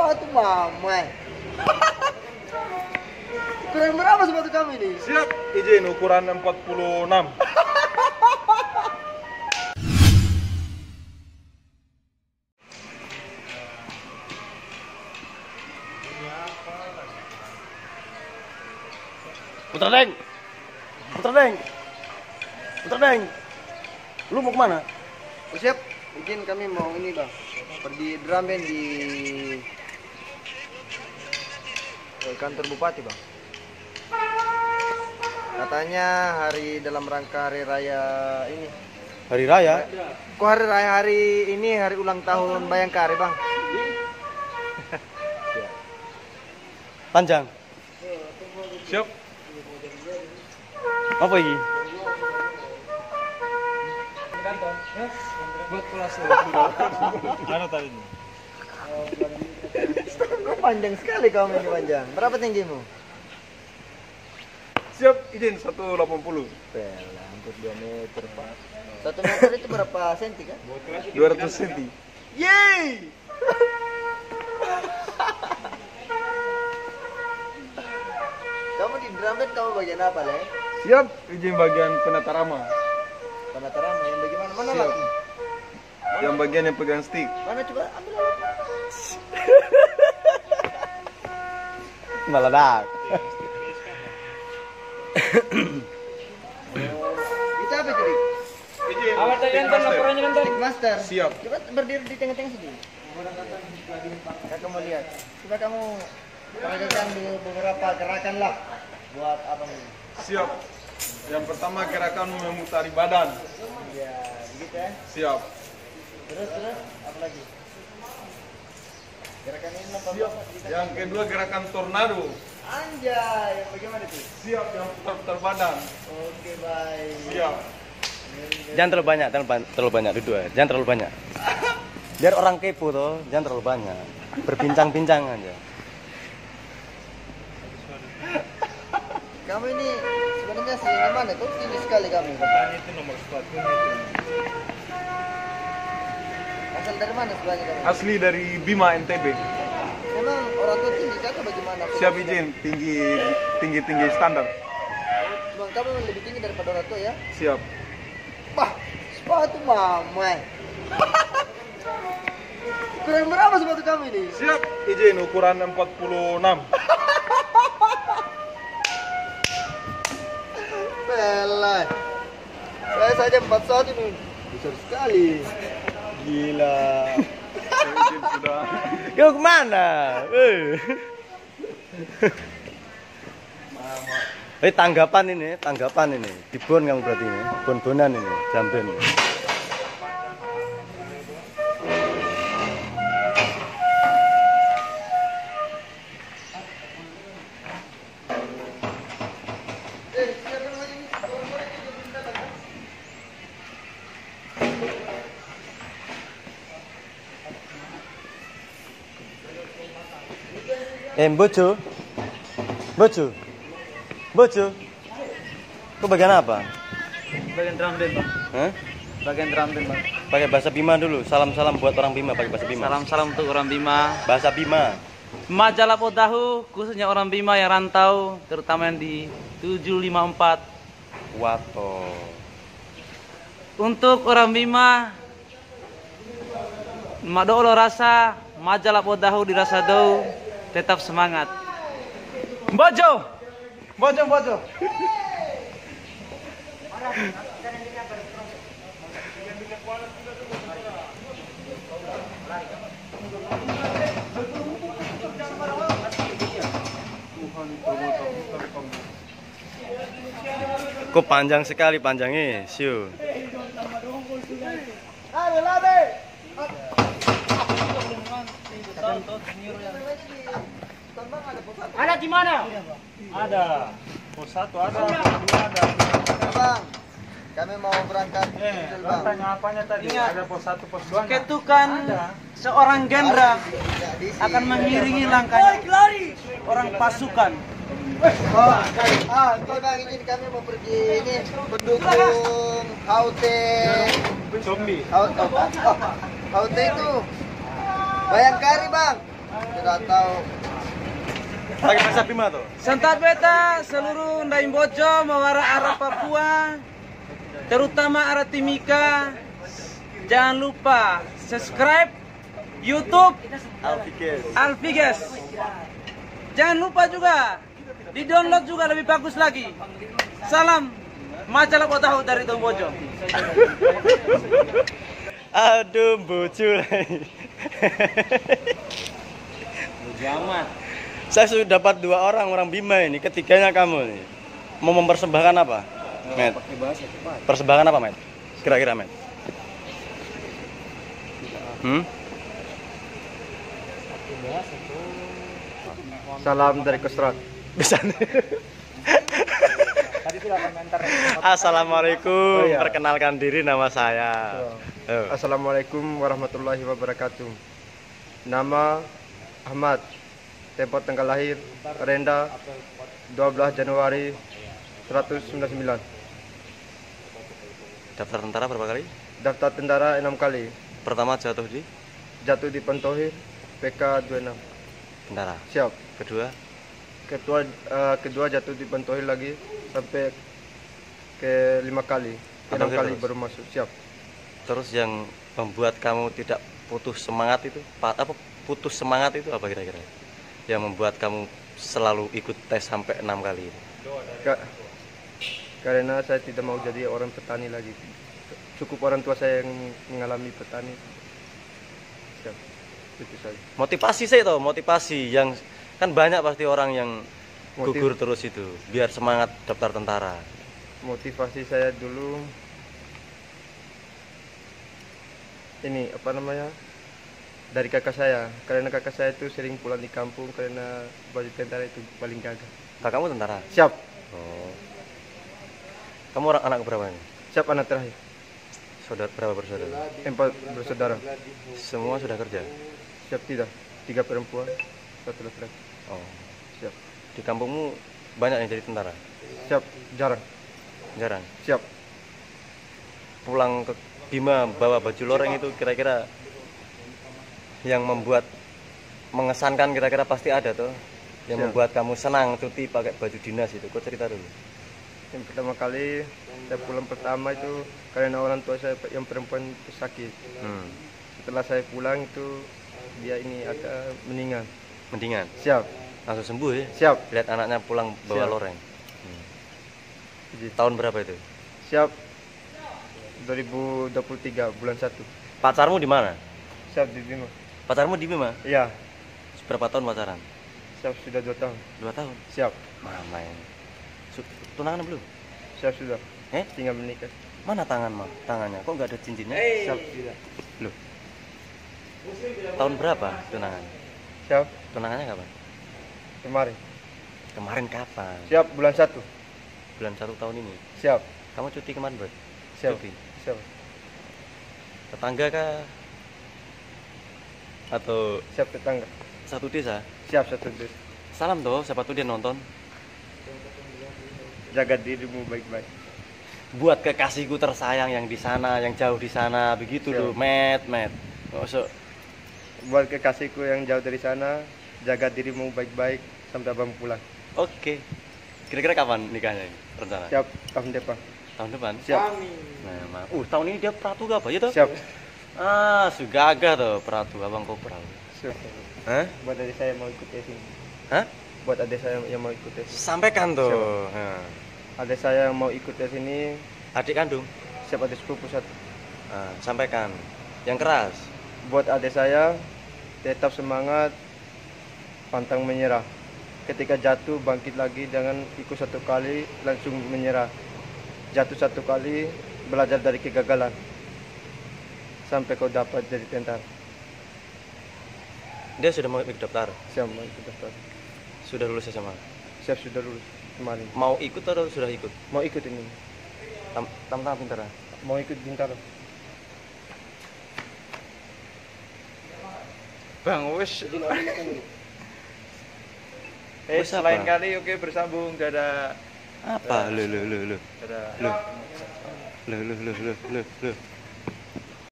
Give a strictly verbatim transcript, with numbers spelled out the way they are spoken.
sepatu mama. Ukuran berapa sepatu kamu ini? Siap, izin ukuran empat puluh enam. Putra Deng, Putra Deng, Putra Deng, lu mau kemana? Oh, siap, izin kami mau ini bang, pergi drum band di eh, kantor bupati bang. Katanya hari dalam rangka hari raya ini. Hari Raya? Kok hari raya hari ini hari ulang tahun Bayangkari bang? Panjang. Siap. Apa ini? Buat kelas. Mana tadi? Kok panjang sekali kamu ini panjang. Berapa tinggimu? Siap, izin seratus delapan puluh. Pel, hampir dua meter pak. Satu meter itu berapa senti kan? dua ratus senti. Yeay! Kamu di drum band kamu bagian apa le? Siap, izin bagian penata rama. Penata rama yang bagaimana? Mana Siap. alatnya? Yang bagian yang pegang stick. Mana coba ambil alatnya? Meledak. Itu apa jadi? Izin. Awak tadi nonton laporannya nonton. Stick master. Siap. Coba berdiri di tengah-tengah sini. Kakak mau lihat. Coba kamu peragakan dulu beberapa gerakan lah buat apa ini? Siap. Yang pertama gerakan memutari badan. Ya, begitu ya. Siap. Terus terus apa lagi? Gerakan ini apa? Siap. Yang kedua gerakan tornado. Anjay, yang bagaimana itu? Siap, yang putar-putar badan. Oke, baik. Siap. Jangan terlalu banyak, jangan ban- terlalu banyak dua. Jangan terlalu banyak. Biar orang kepo tuh, jangan terlalu banyak. Berbincang-bincang aja. Kamu ini sebenarnya aslinya mana? Kok tinggi sekali kamu? Itu nomor sepatu. Asal dari mana sebenarnya kamu? Asli dari Bima N T B. Memang orang tua tinggi kan atau bagaimana? Siap izin, tinggi tinggi tinggi standar. Cuma kamu lebih tinggi daripada orang tua ya? Siap. Wah, sepatu mama. Ukuran berapa sepatu kamu ini? Siap izin ukuran empat puluh enam. Belai. Saya saja empat puluh satu nih. Besar sekali. Gila. Izin sudah. Yo kemana? Eh. Eh tanggapan ini, tanggapan ini. Dibon kamu berarti ini, bon-bonan ini, jamben. Eh, bojo, bojo, bojo. Kau bagian apa? Bagian drum band, Bang. Hah? Bagian drum band, Bang. Pakai bahasa Bima dulu. Salam-salam buat orang Bima pakai bahasa Bima. Salam-salam untuk orang Bima. Bahasa Bima. Majalah Podahu, khususnya orang Bima yang rantau, terutama yang di tujuh lima empat. Wato. Untuk orang Bima, Madolo rasa, majalah Podahu dirasa dau, tetap semangat. Bojo, bojo, bojo. Kok panjang sekali panjangnya, siu. Ada di mana? Ada. Pos satu ada, pos dua ada. Bang, kami mau berangkat. Eh, Betul, lo Bang. tanya apanya tadi? Ingat. Ada pos satu, pos dua. Ketukan seorang jenderal Jadi, akan mengiringi langkahnya orang pasukan. Oh, ah, ini Bang, izin kami mau pergi ini pendukung Haute. Zombie. Haute, oh, Haute itu Bayangkari Bang. nggak tahu. Pakai bahasa Bima tuh. Santap beta seluruh Ndaim Bojo mawara arah Papua, terutama arah Timika. Jangan lupa subscribe YouTube Alfikes. Alfiges. Jangan lupa juga di download juga lebih bagus lagi. Salam majalah Botahu dari Tom Bojo. Aduh, bocil. Jamat. Saya sudah dapat dua orang orang Bima ini, ketiganya kamu nih. Mau mempersembahkan apa, Met? Persembahkan apa, Met? Kira-kira, Met? Hmm? Salam dari Kostrat. Bisa. Assalamualaikum. Oh, iya. Perkenalkan diri, nama saya. Oh. Assalamualaikum warahmatullahi wabarakatuh. Nama Ahmad. Tempat tanggal lahir Renda dua belas Januari seribu sembilan ratus sembilan puluh sembilan. Daftar tentara berapa kali? Daftar tentara enam kali. Pertama jatuh di Jatuh di Pantohir P K dua puluh enam. tentara. Siap. Kedua, Ketua eh, kedua jatuh di Pantohir lagi sampai ke lima kali. Enam Pantohir kali terus? baru masuk. Siap. terus yang membuat kamu tidak putus semangat itu, pa- apa putus semangat itu apa kira-kira? Yang membuat kamu selalu ikut tes sampai enam kali itu? Ka- karena saya tidak mau jadi orang petani lagi. Cukup orang tua saya yang mengalami petani. Siap. Itu saja. Motivasi sih toh, motivasi yang kan banyak pasti orang yang Motiv- gugur terus itu, biar semangat daftar tentara. Motivasi saya dulu ini apa namanya, dari kakak saya, karena kakak saya itu sering pulang di kampung karena baju tentara itu paling gagah. Kakakmu tentara? Siap. Oh. Kamu orang anak berapa ini? Siap, anak terakhir. Saudara berapa bersaudara? Empat bersaudara. Semua sudah kerja? Siap, tidak. Tiga perempuan, satu laki-laki. Oh. Siap. Di kampungmu banyak yang jadi tentara? Siap, jarang. Jarang. Siap. Pulang ke Bima bawa baju loreng itu kira-kira yang membuat mengesankan, kira-kira pasti ada tuh yang Siap. membuat kamu senang cuti pakai baju dinas itu. Kau cerita dulu. Yang pertama kali saya pulang pertama itu karena orang tua saya yang perempuan itu sakit. Hmm. Setelah saya pulang itu dia ini agak meninggal. Mendingan Siap. langsung sembuh ya. Siap. Lihat anaknya pulang bawa Siap. loreng. Hmm. Jadi, Tahun berapa itu? siap. dua ribu dua puluh tiga bulan satu. Pacarmu di mana? Siap di Bima. Pacarmu di Bima? Iya. Berapa tahun pacaran? Siap, sudah dua tahun. Dua tahun. Siap. Mama ini. Su- Tunangan belum? Siap sudah. Eh? Tinggal menikah. Mana tangan mah? Tangannya kok nggak ada cincinnya? Siap sudah. Loh. Tahun berapa tunangan? Siap. Tunangannya kapan? Kemarin. Kemarin kapan? Siap, bulan satu. Bulan satu tahun ini. Siap. Kamu cuti kemana, Bro? Siap. Cuti. Siap. Tetangga kah? Atau Siap tetangga. satu desa? Siap satu dus. Salam toh, siapa tuh dia nonton. Jaga dirimu baik-baik. Buat kekasihku tersayang yang di sana, yang jauh di sana, begitu Siap. loh, met, met. Nggak usah. Buat kekasihku yang jauh dari sana, jaga dirimu baik-baik sampai abang pulang. Oke. Kira-kira kapan nikahnya ini? Rencana? Siap, tahun depan. Tahun depan? Siap. Nah, ma- uh, tahun ini dia peratu apa ya toh? Siap. Ah, sugagah toh peratu abang kau peratu. Siap. Hah? Buat adik saya mau ikut tes ini. Hah? Buat adik saya yang mau ikut tes. Sampaikan tuh. Siap. Nah. Adik saya yang mau ikut tes ini, Adik kandung? siap adik sepupu satu. Ah, sampaikan. Yang keras. Buat adik saya, tetap semangat, pantang menyerah. Ketika jatuh, bangkit lagi, jangan ikut satu kali, langsung menyerah. Jatuh satu kali, belajar dari kegagalan. Sampai kau dapat jadi tentara. Dia sudah mau ikut daftar. Siap, mau ikut daftar. Sudah lulus S M A. Siap, sudah lulus kemarin. Mau ikut atau sudah ikut? Mau ikut ini, Tam Tam pintar. mau ikut Bintaro. Bang, wis. Eh, Eh, selain kali oke bersambung, dadah. Apa? Lu lu lu lu. Dadah. Lu. Lu lu lu lu lu lu.